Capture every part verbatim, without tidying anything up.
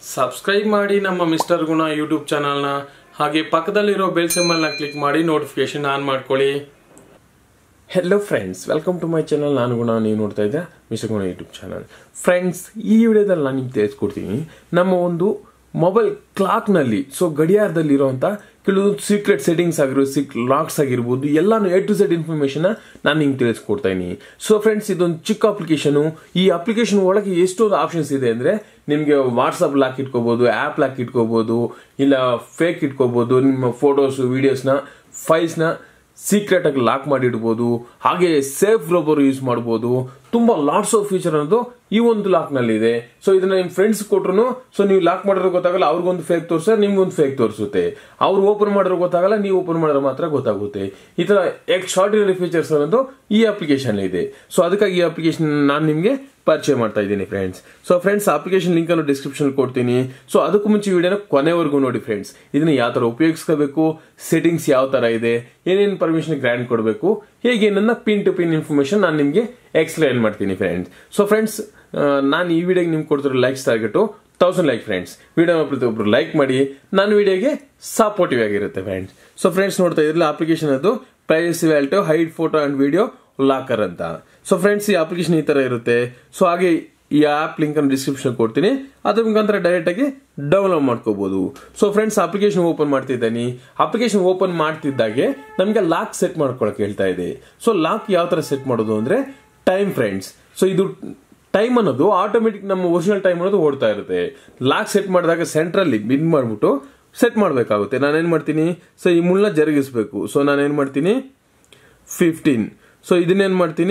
Subscribe ಮಾಡಿ ನಮ್ಮ mister ಗುಣ ಯೂಟ್ಯೂಬ್ ಚಾನಲ್ನ. ಹಾಗೆ ಪಕ್ಕದಲ್ಲಿರೋ ಬೆಲ್ ಸಿಂಬಲ್ನ ಕ್ಲಿಕ್ ಮಾಡಿ ನೋಟಿಫಿಕೇಶನ್ ಆನ್ ಮಾಡ್ಕೊಳ್ಳಿ. Hello friends, welcome to my channel. ನಾನು ಗುಣ, ನೀವು ನೋಡ್ತಾ ಇದ್ದೆ ಮಿಸ್ಟರ್ ಗುಣ ಯೂಟ್ಯೂಬ್ ಚಾನಲ್. ಫ್ರೆಂಡ್ಸ್, ಈ ವಿಡಿಯೋದಲ್ಲಿ ನಾನು ನಿಮ್ಗೆ ತಿಳಿಸ್ಕೊಡ್ತೀನಿ ನಮ್ಮ ಒಂದು ಮೊಬೈಲ್ ಕ್ಲಾಕ್ನಲ್ಲಿ, ಸೊ ಗಡಿಯಾರದಲ್ಲಿರುವಂಥ ಕೆಲವೊಂದು ಸೀಕ್ರೆಟ್ ಸೆಟ್ಟಿಂಗ್ಸ್ ಆಗಿರ್ಬೋದು, ಸಿಕ್ ಲಾಕ್ಸ್ ಆಗಿರ್ಬೋದು, ಎಲ್ಲಾನು ಎ ಟು ಝೆಡ್ ಇನ್ಫಾರ್ಮೇಷನ್ ನಾನು ನಿಮ್ಗೆ ತಿಳಿಸ್ಕೊಡ್ತಾ ಇದ್ದೀನಿ. ಸೊ ಫ್ರೆಂಡ್ಸ್, ಇದೊಂದು ಚಿಕ್ಕ ಅಪ್ಲಿಕೇಶನು. ಈ ಅಪ್ಲಿಕೇಶನ್ ಒಳಗೆ ಎಷ್ಟೊಂದು ಆಪ್ಷನ್ಸ್ ಇದೆ ಅಂದರೆ, ನಿಮಗೆ ವಾಟ್ಸಪ್ ಲಾಕ್ ಇಟ್ಕೋಬಹುದು, ಆ್ಯಪ್ ಲಾಕ್ ಇಟ್ಕೋಬಹುದು, ಇಲ್ಲ ಫೇಕ್ ಇಟ್ಕೋಬಹುದು, ನಿಮ್ಮ ಫೋಟೋಸ್ ವಿಡಿಯೋಸ್ನ ಫೈಲ್ಸ್ನ ಸೀಕ್ರೆಟ್ ಆಗಿ ಲಾಕ್ ಮಾಡಿ ಇಡ್ಬೋದು. ಹಾಗೆ ಸೇಫ್ ರಬ್ಬರ್ ಯೂಸ್ ಮಾಡ್ಬೋದು. ತುಂಬಾ ಲಾಟ್ಸ್ ಆಫ್ ಫೀಚರ್ ಅನ್ನೋದು ಈ ಒಂದು ಲಾಕ್ ನಲ್ಲಿ ಇದೆ. ಸೊ ಇದನ್ನ ನಿಮ್ ಫ್ರೆಂಡ್ಸ್ ಕೊಟ್ರು, ಸೊ ನೀವು ಲಾಕ್ ಮಾಡಿರೋ ಗೊತ್ತಾಗಲ್ಲ, ಅವ್ರಿಗೊಂದು ಫೇಕ್ ತೋರಿಸಿದ್ರೆ ನಿಮ್ಗೊಂದು ಫೇಕ್ ತೋರಿಸುತ್ತೆ. ಅವ್ರು ಓಪನ್ ಮಾಡಿರೋ ಗೊತ್ತಾಗಲ್ಲ, ನೀವು ಓಪನ್ ಮಾಡಿರೋ ಮಾತ್ರ ಗೊತ್ತಾಗುತ್ತೆ. ಈ ತರ ಎಕ್ಸ್ಟ್ರಾರ್ಡಿನರಿ ಫೀಚರ್ಸ್ ಅನ್ನೋದು ಈ ಅಪ್ಲಿಕೇಶನ್ ಇದೆ. ಸೊ ಅದಕ್ಕಾಗಿ ಈ ಅಪ್ಲಿಕೇಶನ್ ನಾನು ನಿಮ್ಗೆ ಪರಿಚಯ ಮಾಡ್ತಾ ಇದ್ದೀನಿ friends. So friends, application link ಅನ್ನು ಡಿಸ್ಕ್ರಿಪ್ಷನ್ ಕೊಡ್ತೀನಿ. ಸೊ ಅದಕ್ಕೂ ಮುಂಚೆ ವಿಡಿಯೋನ ಕೊನೆವರೆಗೂ ನೋಡಿ ಫ್ರೆಂಡ್ಸ್. ಇದನ್ನ ಯಾವ ತರ ಉಪಯೋಗಿಸ್ಕೋಬೇಕು, ಸೆಟ್ಟಿಂಗ್ಸ್ ಯಾವ ತರ ಇದೆ, ಏನೇನು ಪರ್ಮಿಷನ್ ಗ್ರಾಂಟ್ ಕೊಡಬೇಕು, ಹೇಗೆ ನನ್ನ ಪಿನ್ ಟು ಪಿನ್ ಇನ್ಫಾರ್ಮೇಶನ್ ನಾನು ನಿಮ್ಗೆ ಎಕ್ಸ್ಪ್ಲೈನ್ ಮಾಡ್ತೀನಿ ಫ್ರೆಂಡ್ಸ್. ಸೊ ಫ್ರೆಂಡ್ಸ್, ನಾನು ಈ ವಿಡಿಯೋಗೆ ನಿಮ್ಗೆ ಕೊಡ್ತಿರೋ likes target thousand like friends. Video ಪ್ರತಿಯೊಬ್ಬರು ಲೈಕ್ ಮಾಡಿ, ನನ್ನ ವಿಡಿಯೋಗೆ ಸಪೋರ್ಟಿವ್ ಆಗಿರುತ್ತೆ ಫ್ರೆಂಡ್ಸ್. ಸೊ ಫ್ರೆಂಡ್ಸ್, ನೋಡ್ತಾ ಇದ್ರಲ್ಲ ಅಪ್ಲಿಕೇಶನ್ ಅದು privacy vault hide photo and video locker ಅಂತ. ಸೊ ಫ್ರೆಂಡ್ಸ್, ಈ ಅಪ್ಲಿಕೇಶನ್ ಈ ತರ ಇರುತ್ತೆ. ಸೊ ಹಾಗೆ ಈ ಆಪ್ ಲಿಂಕ್ ಅನ್ನು ಡಿಸ್ಕ್ರಿಪ್ಷನ್ ಕೊಡ್ತೀನಿ, ಅದ್ರ ಮುಖಾಂತರ ಡೈರೆಕ್ಟ್ ಆಗಿ ಡೌನ್ಲೋಡ್ ಮಾಡ್ಕೋಬಹುದು. ಸೊ ಫ್ರೆಂಡ್ಸ್, ಅಪ್ಲಿಕೇಶನ್ ಓಪನ್ ಮಾಡ್ತಿದ್ದಾನೆ. ಅಪ್ಲಿಕೇಶನ್ ಓಪನ್ ಮಾಡ್ತಿದ್ದಾಗೆ ನಮಗೆ ಲಾಕ್ ಸೆಟ್ ಮಾಡ್ಕೊಳಕ್ ಹೇಳ್ತಾ ಇದೆ. ಸೊ ಲಾಕ್ ಯಾವ ತರ ಸೆಟ್ ಮಾಡೋದು ಅಂದ್ರೆ ಟೈಮ್ ಫ್ರೆಂಡ್ಸ್. ಸೊ ಇದು ಟೈಮ್ ಅನ್ನೋದು ಆಟೋಮೆಟಿಕ್ ನಮ್ಮ ಒರಿಜಿನಲ್ ಟೈಮ್ ಅನ್ನೋದು ಓಡ್ತಾ ಇರುತ್ತೆ. ಲಾಕ್ ಸೆಟ್ ಮಾಡಿದಾಗ ಸೆಂಟ್ರಲ್ಲಿ ಬಿನ್ ಮಾಡ್ಬಿಟ್ಟು ಸೆಟ್ ಮಾಡಬೇಕಾಗುತ್ತೆ. ನಾನೇನ್ ಮಾಡ್ತೀನಿ, ಸೊ ಈ ಮುಳ್ಳ ಜರುಗಿಸ್ಬೇಕು. ಸೊ ನಾನೇನ್ ಮಾಡ್ತೀನಿ ಫಿಫ್ಟೀನ್. ಸೊ ಇದನ್ನೇನ್ ಮಾಡ್ತೀನಿ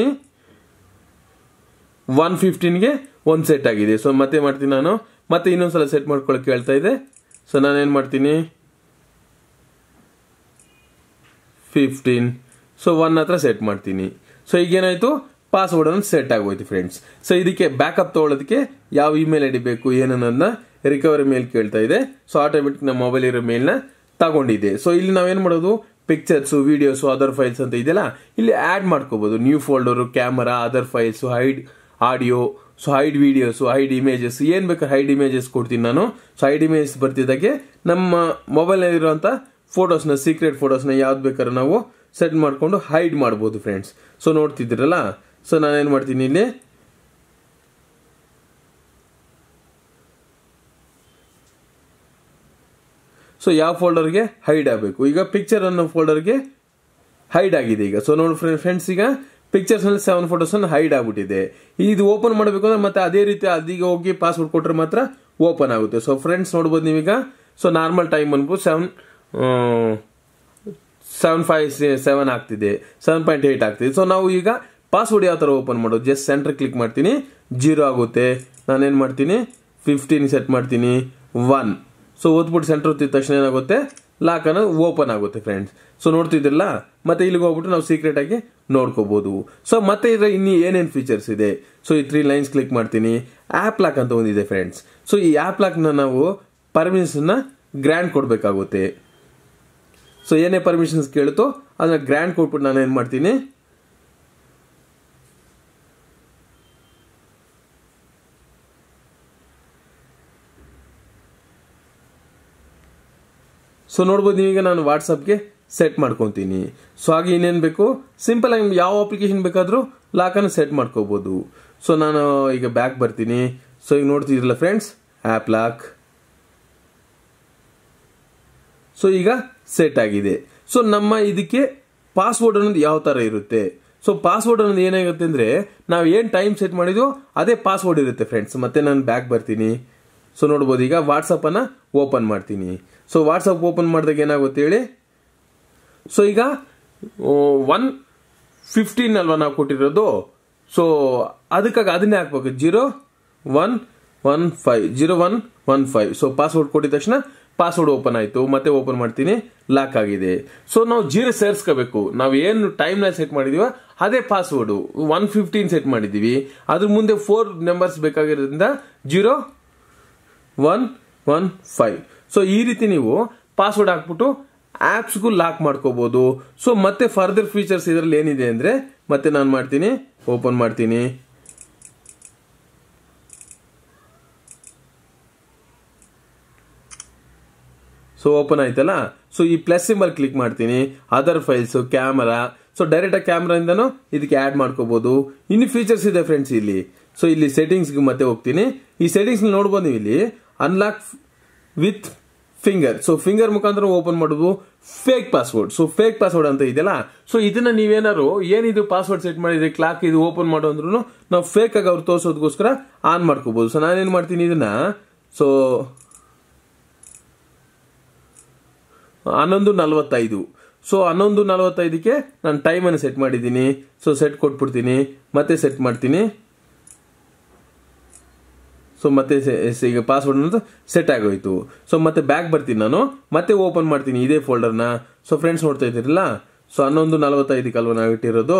ಒನ್ ಫಿಫ್ಟೀನ್ಗೆ ಒಂದ್ ಸೆಟ್ ಆಗಿದೆ. ಸೊ ಮತ್ತೆ ಮಾಡ್ತೀನಿ ನಾನು, ಮತ್ತೆ ಇನ್ನೊಂದ್ಸಲ ಸೆಟ್ ಮಾಡ್ಕೊಳಕ್ ಹೇಳ್ತಾ ಇದೆ. ಸೊ ನಾನೇನ್ ಮಾಡ್ತೀನಿ ಫಿಫ್ಟೀನ್. ಸೊ ಒನ್ ಹತ್ರ ಸೆಟ್ ಮಾಡ್ತೀನಿ. ಸೊ ಈಗೇನಾಯ್ತು, ಪಾಸ್ವರ್ಡ್ ಅನ್ನು ಸೆಟ್ ಆಗೋಯ್ತು ಫ್ರೆಂಡ್ಸ್. ಸೊ ಇದಕ್ಕೆ ಬ್ಯಾಕಪ್ ತಗೊಳ್ಳೋದಕ್ಕೆ ಯಾವ ಇಮೇಲ್ ಐಡಿ ಬೇಕು ಏನನ್ನ ರಿಕವರಿ ಮೇಲ್ ಕೇಳ್ತಾ ಇದೆ. ಸೊ ಆಟೋಮೆಟಿಕ್ ನಮ್ಮ ಮೊಬೈಲ್ ಇರೋ ಮೇಲ್ನ ತಗೊಂಡಿದೆ. ಸೊ ಇಲ್ಲಿ ನಾವೇನ್ ಮಾಡೋದು, ಪಿಕ್ಚರ್ಸ್, ವಿಡಿಯೋಸ್, ಅದರ್ ಫೈಲ್ಸ್ ಅಂತ ಇದೆಯಲ್ಲ, ಇಲ್ಲಿ ಆಡ್ ಮಾಡ್ಕೋಬಹುದು. New folder, camera, other files, hide audio, so hide videos, hide images, ಏನ್ ಬೇಕಾದ್ರೆ ಹೈಡ್ ಇಮೇಜಸ್ ಕೊಡ್ತೀನಿ ನಾನು. ಸೊ ಹೈಡ್ ಇಮೇಜಸ್ ಬರ್ತಿದ್ದಾಗೆ ನಮ್ಮ ಮೊಬೈಲ್ ನಲ್ಲಿ ಇರುವಂತ ಫೋಟೋಸ್ನ, ಸೀಕ್ರೆಟ್ ಫೋಟೋಸ್ನ ಯಾವ್ದು ಬೇಕಾದ್ರೆ ನಾವು ಸೆಟ್ ಮಾಡ್ಕೊಂಡು ಹೈಡ್ ಮಾಡಬಹುದು ಫ್ರೆಂಡ್ಸ್. ಸೊ ನೋಡ್ತಿದ್ದೀರಲ್ಲ, ಸೊ ನಾನೇನ್ ಮಾಡ್ತೀನಿ ಇಲ್ಲಿ ಸೊ ಯಾವ ಫೋಲ್ಡರ್ಗೆ ಹೈಡ್ ಆಗಬೇಕು, ಈಗ ಪಿಕ್ಚರ್ ಅನ್ನೋ ಫೋಲ್ಡರ್ಗೆ ಹೈಡ್ ಆಗಿದೆ ಈಗ. ಸೊ ನೋಡಿ ಫ್ರೆಂಡ್ಸ್, ಈಗ ಪಿಕ್ಚರ್ಸ್ ನಲ್ಲಿ ಸೆವೆನ್ ಫೋಟೋಸ್ ಹೈಡ್ ಆಗ್ಬಿಟ್ಟಿದೆ. ಇದು ಓಪನ್ ಮಾಡಬೇಕು ಅಂದ್ರೆ ಮತ್ತೆ ಅದೇ ರೀತಿ ಅದೀಗ ಹೋಗಿ ಪಾಸ್ವರ್ಡ್ ಕೊಟ್ಟರೆ ಮಾತ್ರ ಓಪನ್ ಆಗುತ್ತೆ. ಸೊ ಫ್ರೆಂಡ್ಸ್, ನೋಡ್ಬೋದು ನೀವೀಗ. ಸೊ ನಾರ್ಮಲ್ ಟೈಮ್ ಅನ್ಬೋದು ಸೆವೆನ್ ಸೆವೆನ್ ಫೈವ್ ಸೆವೆನ್ ಆಗ್ತಿದೆ, ಸೆವೆನ್ ಪಾಯಿಂಟ್ ಏಟ್ ಆಗ್ತಿದೆ. ಸೊ ನಾವು ಈಗ ಪಾಸ್ವರ್ಡ್ ಯಾವ ತರ ಓಪನ್ ಮಾಡೋದು, ಜಸ್ಟ್ ಸೆಂಟರ್ ಕ್ಲಿಕ್ ಮಾಡ್ತೀನಿ, ಜೀರೋ ಆಗುತ್ತೆ. ನಾನೇನ್ ಮಾಡ್ತೀನಿ ಫಿಫ್ಟೀನ್ ಸೆಟ್ ಮಾಡ್ತೀನಿ, ಒನ್. ಸೊ ಓದ್ಬಿಟ್ಟು ಸೆಂಟರ್ ಒತ್ತಿದ ತಕ್ಷಣ ಏನಾಗುತ್ತೆ, ಲಾಕ್ ಅನ್ನೋದು ಓಪನ್ ಆಗುತ್ತೆ ಫ್ರೆಂಡ್ಸ್. ಸೊ ನೋಡ್ತಿದ್ರಲ್ಲ, ಮತ್ತೆ ಇಲ್ಲಿಗೆ ಹೋಗ್ಬಿಟ್ಟು ನಾವು ಸೀಕ್ರೆಟ್ ಆಗಿ ನೋಡ್ಕೋಬಹುದು. ಸೊ ಮತ್ತೆ ಇದ್ರೆ ಇನ್ನು ಏನೇನು ಫೀಚರ್ಸ್ ಇದೆ. ಸೊ ಈ ತ್ರೀ ಲೈನ್ಸ್ ಕ್ಲಿಕ್ ಮಾಡ್ತೀನಿ, ಆಪ್ ಲಾಕ್ ಅಂತ ಒಂದಿದೆ ಫ್ರೆಂಡ್ಸ್. ಸೊ ಈ ಆಪ್ ಲಾಕ್ ನ ನಾವು ಪರ್ಮಿಷನ್ ಗ್ರಾಂಟ್ ಕೊಡ್ಬೇಕಾಗುತ್ತೆ. ಸೊ ಏನೇ ಪರ್ಮಿಷನ್ಸ್ ಕೇಳುತ್ತೋ ಅದನ್ನ ಗ್ರಾಂಟ್ ಕೊಟ್ಬಿಟ್ಟು ನಾನು ಏನ್ ಮಾಡ್ತೀನಿ, ಸೊ ನೋಡ್ಬೋದು ನೀವೀಗ ನಾನು ವಾಟ್ಸಪ್ಗೆ ಸೆಟ್ ಮಾಡ್ಕೊತೀನಿ. ಸೊ ಹಾಗೆ ಇನ್ನೇನು ಬೇಕು, ಸಿಂಪಲ್ ಆಗಿ ಯಾವ ಅಪ್ಲಿಕೇಶನ್ ಬೇಕಾದರೂ ಲಾಕನ್ನು ಸೆಟ್ ಮಾಡ್ಕೋಬಹುದು. ಸೊ ನಾನು ಈಗ ಬ್ಯಾಕ್ ಬರ್ತೀನಿ. ಸೊ ಈಗ ನೋಡ್ತಿದ್ರಲ್ಲ ಫ್ರೆಂಡ್ಸ್, ಆ್ಯಪ್ ಲಾಕ್. ಸೊ ಈಗ ಸೆಟ್ ಆಗಿದೆ. ಸೊ ನಮ್ಮ ಇದಕ್ಕೆ ಪಾಸ್ವರ್ಡ್ ಅನ್ನೋದು ಯಾವ ತರ ಇರುತ್ತೆ. ಸೊ ಪಾಸ್ವರ್ಡ್ ಅನ್ನೋದು ಏನಾಗುತ್ತೆ ಅಂದ್ರೆ, ನಾವು ಏನ್ ಟೈಮ್ ಸೆಟ್ ಮಾಡಿದ್ವೋ ಅದೇ ಪಾಸ್ವರ್ಡ್ ಇರುತ್ತೆ ಫ್ರೆಂಡ್ಸ್. ಮತ್ತೆ ನಾನು ಬ್ಯಾಕ್ ಬರ್ತೀನಿ. ಸೊ ನೋಡ್ಬೋದು ಈಗ ವಾಟ್ಸಪ್ ಅನ್ನ ಓಪನ್ ಮಾಡ್ತೀನಿ. ಸೊ ವಾಟ್ಸಪ್ ಓಪನ್ ಮಾಡಿದಾಗ ಏನಾಗುತ್ತೆ ಹೇಳಿ. ಸೊ ಈಗ ಒನ್ ಫಿಫ್ಟೀನ್ ಅಲ್ವಾ ನಾವು ಕೊಟ್ಟಿರೋದು. ಸೊ ಅದಕ್ಕಾಗಿ ಅದನ್ನೇ ಹಾಕ್ಬೇಕು, zero one one five zero one one five. So password ಕೊಟ್ಟಿದ ತಕ್ಷಣ ಪಾಸ್ವರ್ಡ್ ಓಪನ್ ಆಯ್ತು. ಮತ್ತೆ ಓಪನ್ ಮಾಡ್ತೀನಿ, ಲಾಕ್ ಆಗಿದೆ. ಸೊ ನಾವು ಜೀರೋ ಸೇರಿಸ್ಕೋಬೇಕು. ನಾವು ಏನು ಟೈಮ್ ನಲ್ಲಿ ಸೆಟ್ ಮಾಡಿದೀವ ಅದೇ ಪಾಸ್ವರ್ಡ್. ಒನ್ ಫಿಫ್ಟೀನ್ ಸೆಟ್ ಮಾಡಿದೀವಿ, ಅದ್ರ ಮುಂದೆ ಫೋರ್ ನಂಬರ್ಸ್ ಬೇಕಾಗಿರೋದ್ರಿಂದ zero one one five. So ಈ ರೀತಿ ನೀವು ಪಾಸ್ವರ್ಡ್ ಹಾಕ್ಬಿಟ್ಟು ಆಪ್ಸ್ಗೂ ಲಾಕ್ ಮಾಡ್ಕೋಬಹುದು. ಸೊ ಮತ್ತೆ ಫರ್ದರ್ ಫೀಚರ್ಸ್ ಇದರಲ್ಲಿ ಏನಿದೆ ಅಂದ್ರೆ, ಮತ್ತೆ ನಾನು ಮಾಡ್ತೀನಿ, ಓಪನ್ ಮಾಡ್ತೀನಿ. ಸೊ ಓಪನ್ ಆಯ್ತಲ್ಲ. ಸೊ ಈ ಪ್ಲಸ್ ಸಿಂಬಲ್ ಕ್ಲಿಕ್ ಮಾಡ್ತೀನಿ, other files, camera. So direct ಆಗಿ ಕ್ಯಾಮ್ರಾಯಿಂದನೂ ಇದಕ್ಕೆ ಆಡ್ ಮಾಡ್ಕೋಬಹುದು. ಇನ್ನು ಫೀಚರ್ಸ್ ಇದೆ ಫ್ರೆಂಡ್ಸ್ ಇಲ್ಲಿ. ಸೊ ಇಲ್ಲಿ ಸೆಟ್ಟಿಂಗ್ಸ್ಗೆ ಮತ್ತೆ ಹೋಗ್ತೀನಿ. ಈ ಸೆಟ್ಟಿಂಗ್ಸ್ ನೋಡ್ಬೋದು ನೀವು ಇಲ್ಲಿ unlock with finger. So finger ಮುಖಾಂತರ ಓಪನ್ ಮಾಡೋದು. Fake password, so fake password ಅಂತ ಇದೆಯಲ್ಲ, ಸೊ ಇದನ್ನ ನೀವೇನಾದ್ರು ಏನಿದು ಪಾಸ್ವರ್ಡ್ ಸೆಟ್ ಮಾಡಿದ್ರೆ ಕ್ಲಾಕ್ ಇದು ಓಪನ್ ಮಾಡೋ ಅಂದ್ರೂ ನಾವು ಫೇಕ್ ಆಗಿ ಅವ್ರು ತೋರಿಸೋದಕ್ಕೋಸ್ಕರ ಆನ್ ಮಾಡ್ಕೋಬಹುದು. ಸೊ ನಾನೇನ್ ಮಾಡ್ತೀನಿ ಇದನ್ನ, ಸೊ ಹನ್ನೊಂದು ನಲವತ್ತೈದು ಸೊ ಹನ್ನೊಂದು ನಲವತ್ತೈದಕ್ಕೆ ನಾನು ಟೈಮ್ ಅನ್ನು ಸೆಟ್ ಮಾಡಿದ್ದೀನಿ. ಸೊ ಸೆಟ್ ಕೊಟ್ಬಿಡ್ತೀನಿ, ಮತ್ತೆ ಸೆಟ್ ಮಾಡ್ತೀನಿ. ಸೊ ಮತ್ತೆ ಈಗ ಪಾಸ್ವರ್ಡ್ ಅನ್ನೋದು ಸೆಟ್ ಆಗೋಯ್ತು. ಸೊ ಮತ್ತೆ ಬ್ಯಾಕ್ ಬರ್ತೀನಿ ನಾನು, ಮತ್ತೆ ಓಪನ್ ಮಾಡ್ತೀನಿ ಇದೇ ಫೋಲ್ಡರ್ನ. ಸೊ ಫ್ರೆಂಡ್ಸ್ ನೋಡ್ತಾ ಇದ್ದೀರಲ್ಲ, ಸೊ ಹನ್ನೊಂದು ನಲವತ್ತೈದಕ್ಕೆ ಅಲ್ವಾ ನಾವು ಇಟ್ಟಿರೋದು.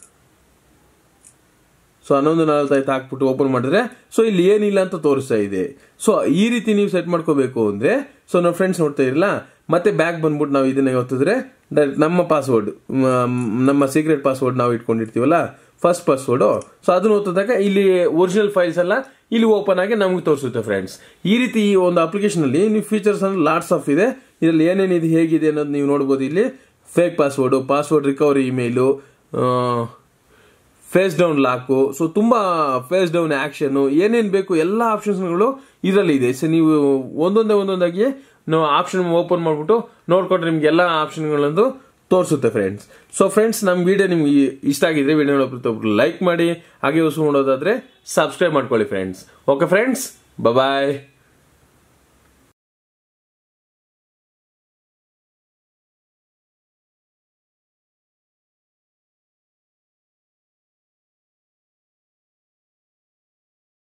ಸೊ ಹನ್ನೊಂದು ನಲವತ್ತೈದು ಹಾಕ್ಬಿಟ್ಟು ಓಪನ್ ಮಾಡಿದ್ರೆ ಸೊ ಇಲ್ಲಿ ಏನಿಲ್ಲ ಅಂತ ತೋರಿಸ್ತಾ ಇದೆ. ಸೊ ಈ ರೀತಿ ನೀವು ಸೆಟ್ ಮಾಡ್ಕೋಬೇಕು ಅಂದ್ರೆ, ಸೊ ನಾವು ಫ್ರೆಂಡ್ಸ್ ನೋಡ್ತಾ ಇರಲ್ಲ, ಮತ್ತೆ ಬ್ಯಾಕ್ ಬಂದ್ಬಿಟ್ಟು ನಾವು ಇದನ್ನ ಒತ್ತಿದ್ರೆ ಡೈರೆಕ್ಟ್ ನಮ್ಮ ಪಾಸ್ವರ್ಡ್, ನಮ್ಮ ಸೀಕ್ರೆಟ್ ಪಾಸ್ವರ್ಡ್ ನಾವು ಇಟ್ಕೊಂಡಿರ್ತೀವಲ್ಲ ಫಸ್ಟ್ ಪಾಸ್ವರ್ಡ್, ಸೊ ಅದನ್ನ ಒತ್ತಿದಾಗ ಇಲ್ಲಿ ಒರಿಜಿನಲ್ ಫೈಲ್ಸ್ ಎಲ್ಲ ಇಲ್ಲಿ ಓಪನ್ ಆಗಿ ನಮ್ಗೆ ತೋರಿಸುತ್ತೆ ಫ್ರೆಂಡ್ಸ್. ಈ ರೀತಿ ಈ ಒಂದು ಅಪ್ಲಿಕೇಶನ್ ಅಲ್ಲಿ ನೀವು ಫೀಚರ್ಸ್ ಅಂದ್ರೆ ಲಾಟ್ಸ್ ಆಫ್ ಇದೆ. ಇದರಲ್ಲಿ ಏನೇನಿದೆ ಹೇಗಿದೆ ಅನ್ನೋದು ನೀವು ನೋಡಬಹುದು. ಇಲ್ಲಿ fake password, password recovery email, face down lock, so ತುಂಬಾ ಫೇಸ್ ಡೌನ್ ಆಕ್ಷನ್, ಏನೇನ್ ಬೇಕು ಎಲ್ಲ ಆಪ್ಷನ್ಸ್ಗಳು ಇದರಲ್ಲಿ ಇದೆ. ಸೊ ನೀವು ಒಂದೊಂದೇ ಒಂದೊಂದಾಗಿ ನಾವು ಆಪ್ಷನ್ ಓಪನ್ ಮಾಡ್ಬಿಟ್ಟು ನೋಡ್ಕೊಂಡ್ರೆ ನಿಮ್ಗೆ ಎಲ್ಲ ಆಪ್ಷನ್ಗಳಂದು ತೋರಿಸುತ್ತೆ ಫ್ರೆಂಡ್ಸ್. ಸೊ ಫ್ರೆಂಡ್ಸ್, ನಮ್ಮ ವಿಡಿಯೋ ನಿಮ್ಗೆ ಇಷ್ಟ ಆಗಿದ್ರೆ ವಿಡಿಯೋ ಪ್ರತಿಯೊಬ್ಬರು ಲೈಕ್ ಮಾಡಿ, ಹಾಗೆ ಹೊಸ ನೋಡೋದಾದ್ರೆ ಸಬ್ಸ್ಕ್ರೈಬ್ ಮಾಡ್ಕೊಳ್ಳಿ ಫ್ರೆಂಡ್ಸ್. ಓಕೆ ಫ್ರೆಂಡ್ಸ್, ಬಾಯ್.